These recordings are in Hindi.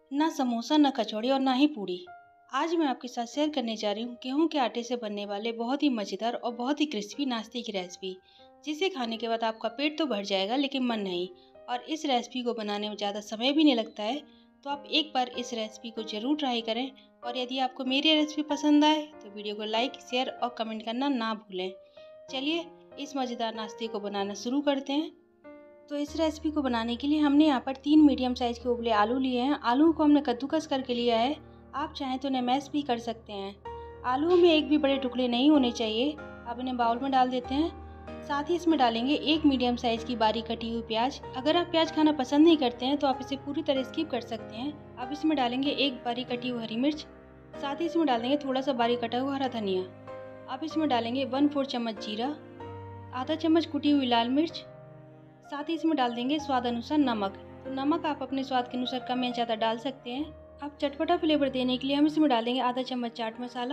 ना समोसा, ना कचौड़ी और ना ही पूड़ी। आज मैं आपके साथ शेयर करने जा रही हूँ गेहूं के आटे से बनने वाले बहुत ही मज़ेदार और बहुत ही क्रिस्पी नाश्ते की रेसिपी, जिसे खाने के बाद आपका पेट तो भर जाएगा लेकिन मन नहीं। और इस रेसिपी को बनाने में ज़्यादा समय भी नहीं लगता है, तो आप एक बार इस रेसिपी को ज़रूर ट्राई करें। और यदि आपको मेरी रेसिपी पसंद आए तो वीडियो को लाइक, शेयर और कमेंट करना ना भूलें। चलिए इस मज़ेदार नाश्ते को बनाना शुरू करते हैं। तो इस रेसिपी को बनाने के लिए हमने यहाँ पर 3 मीडियम साइज़ के उबले आलू लिए हैं। आलू को हमने कद्दूकस करके लिया है। आप चाहें तो इन्हें मैश भी कर सकते हैं। आलूओं में एक भी बड़े टुकड़े नहीं होने चाहिए। अब इन्हें बाउल में डाल देते हैं। साथ ही इसमें डालेंगे एक मीडियम साइज़ की बारीक कटी हुई प्याज। अगर आप प्याज खाना पसंद नहीं करते हैं तो आप इसे पूरी तरह स्किप कर सकते हैं। अब इसमें डालेंगे एक बारीक कटी हुई हरी मिर्च। साथ ही इसमें डालेंगे थोड़ा सा बारीक कटा हुआ हरा धनिया। अब इसमें डालेंगे 1/4 चम्मच जीरा, आधा चम्मच कुटी हुई लाल मिर्च। साथ ही इसमें डाल देंगे स्वाद अनुसार नमक। तो नमक आप अपने स्वाद के अनुसार कम या ज़्यादा डाल सकते हैं। अब चटपटा फ्लेवर देने के लिए हम इसमें डालेंगे आधा चम्मच चाट मसाला।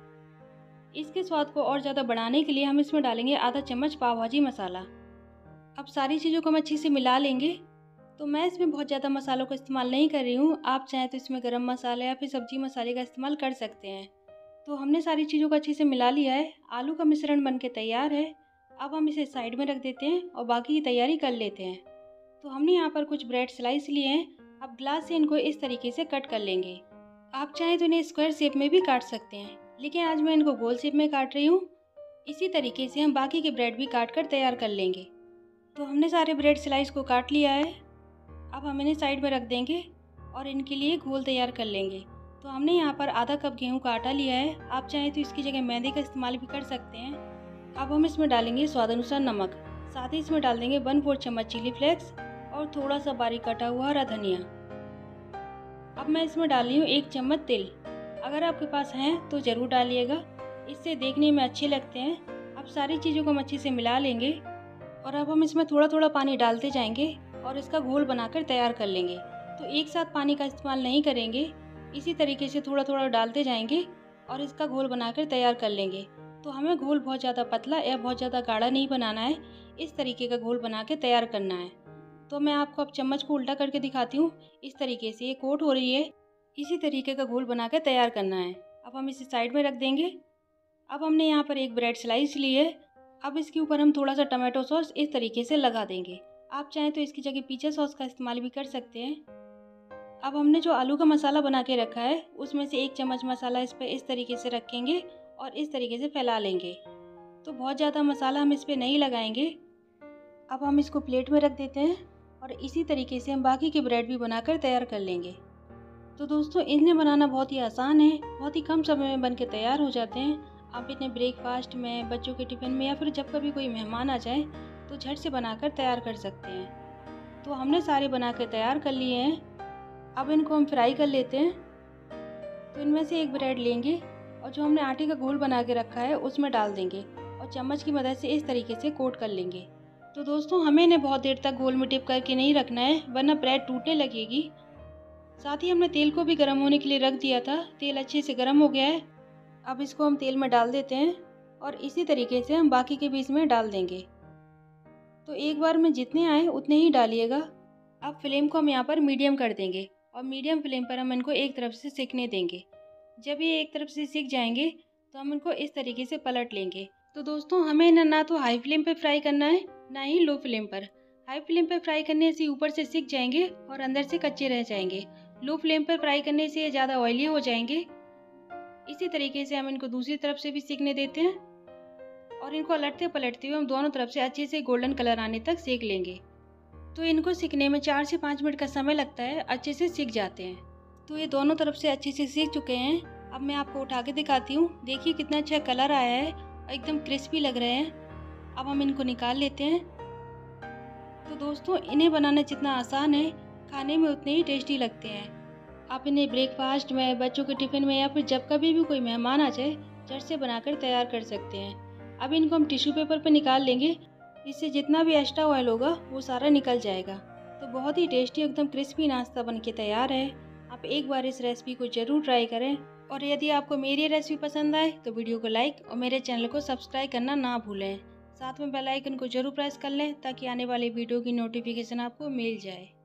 इसके स्वाद को और ज़्यादा बढ़ाने के लिए हम इसमें डालेंगे आधा चम्मच पाव भाजी मसाला। अब सारी चीज़ों को हम अच्छे से मिला लेंगे। तो मैं इसमें बहुत ज़्यादा मसालों का इस्तेमाल नहीं कर रही हूँ। आप चाहें तो इसमें गरम मसाला या फिर सब्जी मसाले का इस्तेमाल कर सकते हैं। तो हमने सारी चीज़ों को अच्छे से मिला लिया है। आलू का मिश्रण बन के तैयार है। अब हम इसे साइड में रख देते हैं और बाकी की तैयारी कर लेते हैं। तो हमने यहाँ पर कुछ ब्रेड स्लाइस लिए हैं। अब ग्लास से इनको इस तरीके से कट कर लेंगे। आप चाहें तो इन्हें स्क्वायर शेप में भी काट सकते हैं, लेकिन आज मैं इनको गोल शेप में काट रही हूँ। इसी तरीके से हम बाकी के ब्रेड भी काट कर तैयार कर लेंगे। तो हमने सारे ब्रेड स्लाइस को काट लिया है। अब हम इन्हें साइड में रख देंगे और इनके लिए घोल तैयार कर लेंगे। तो हमने यहाँ पर आधा कप गेहूँ का आटा लिया है। आप चाहें तो इसकी जगह मैदे का इस्तेमाल भी कर सकते हैं। अब हम इसमें डालेंगे स्वाद अनुसार नमक। साथ ही इसमें डाल देंगे 1/4 चम्मच चिली फ्लेक्स और थोड़ा सा बारीक कटा हुआ हरा धनिया। अब मैं इसमें डाल रही हूँ 1 चम्मच तिल। अगर आपके पास हैं तो ज़रूर डालिएगा, इससे देखने में अच्छे लगते हैं। अब सारी चीज़ों को हम अच्छे से मिला लेंगे और अब हम इसमें थोड़ा थोड़ा पानी डालते जाएंगे और इसका घोल बनाकर तैयार कर लेंगे। तो एक साथ पानी का इस्तेमाल नहीं करेंगे, इसी तरीके से थोड़ा थोड़ा डालते जाएंगे और इसका घोल बनाकर तैयार कर लेंगे। तो हमें घोल बहुत ज़्यादा पतला या बहुत ज़्यादा गाढ़ा नहीं बनाना है, इस तरीके का घोल बना के तैयार करना है। तो मैं आपको अब चम्मच को उल्टा करके दिखाती हूँ। इस तरीके से ये कोट हो रही है। इसी तरीके का घोल बना के तैयार करना है। अब हम इसे साइड में रख देंगे। अब हमने यहाँ पर एक ब्रेड स्लाइस ली है। अब इसके ऊपर हम थोड़ा सा टमाटो सॉस इस तरीके से लगा देंगे। आप चाहें तो इसकी जगह पिज़्ज़ा सॉस का इस्तेमाल भी कर सकते हैं। अब हमने जो आलू का मसाला बना के रखा है उसमें से 1 चम्मच मसाला इस पर इस तरीके से रखेंगे और इस तरीके से फैला लेंगे। तो बहुत ज़्यादा मसाला हम इस पर नहीं लगाएंगे। अब हम इसको प्लेट में रख देते हैं और इसी तरीके से हम बाकी के ब्रेड भी बनाकर तैयार कर लेंगे। तो दोस्तों इन्हें बनाना बहुत ही आसान है, बहुत ही कम समय में बन के तैयार हो जाते हैं। आप इन्हें ब्रेकफास्ट में, बच्चों के टिफ़िन में या फिर जब कभी कोई मेहमान आ जाए तो झट से बनाकर तैयार कर सकते हैं। तो हमने सारे बना कर तैयार कर लिए हैं। अब इनको हम फ्राई कर लेते हैं। तो इनमें से एक ब्रेड लेंगे और जो हमने आटे का घोल बना के रखा है उसमें डाल देंगे और चम्मच की मदद से इस तरीके से कोट कर लेंगे। तो दोस्तों हमें इन्हें बहुत देर तक घोल में डिप करके नहीं रखना है, वरना ब्रेड टूटने लगेगी। साथ ही हमने तेल को भी गर्म होने के लिए रख दिया था। तेल अच्छे से गर्म हो गया है। अब इसको हम तेल में डाल देते हैं और इसी तरीके से हम बाकी के भी इसमें डाल देंगे। तो एक बार में जितने आए उतने ही डालिएगा। अब फ्लेम को हम यहाँ पर मीडियम कर देंगे और मीडियम फ्लेम पर हम इनको एक तरफ से सेकने देंगे। जब ये एक तरफ से सिक जाएंगे तो हम इनको इस तरीके से पलट लेंगे। तो दोस्तों हमें इन्हें ना तो हाई फ्लेम पे फ्राई करना है ना ही लो फ्लेम पर। हाई फ्लेम पे फ्राई करने से ऊपर से सिक जाएंगे और अंदर से कच्चे रह जाएंगे। लो फ्लेम पर फ्राई करने से ये ज़्यादा ऑयली हो जाएंगे। इसी तरीके से हम इनको दूसरी तरफ से भी सिकने देते हैं और इनको पलटते पलटते हुए हम दोनों तरफ से अच्छे से गोल्डन कलर आने तक सेक लेंगे। तो इनको सिकने में 4 से 5 मिनट का समय लगता है, अच्छे से सिक जाते हैं। तो ये दोनों तरफ से अच्छे से सिक चुके हैं। अब मैं आपको उठा के दिखाती हूँ। देखिए कितना अच्छा कलर आया है और एकदम क्रिस्पी लग रहे हैं। अब हम इनको निकाल लेते हैं। तो दोस्तों इन्हें बनाना जितना आसान है, खाने में उतने ही टेस्टी लगते हैं। आप इन्हें ब्रेकफास्ट में, बच्चों के टिफ़िन में या फिर जब कभी भी कोई मेहमान आ जाए झट से बनाकर तैयार कर सकते हैं। अब इनको हम टिश्यू पेपर पर निकाल लेंगे। इससे जितना भी एक्स्ट्रा ऑयल होगा वो सारा निकल जाएगा। तो बहुत ही टेस्टी एकदम क्रिस्पी नाश्ता बन के तैयार है। आप एक बार इस रेसिपी को ज़रूर ट्राई करें। और यदि आपको मेरी रेसिपी पसंद आए तो वीडियो को लाइक और मेरे चैनल को सब्सक्राइब करना ना भूलें। साथ में बेल आइकन को जरूर प्रेस कर लें ताकि आने वाली वीडियो की नोटिफिकेशन आपको मिल जाए।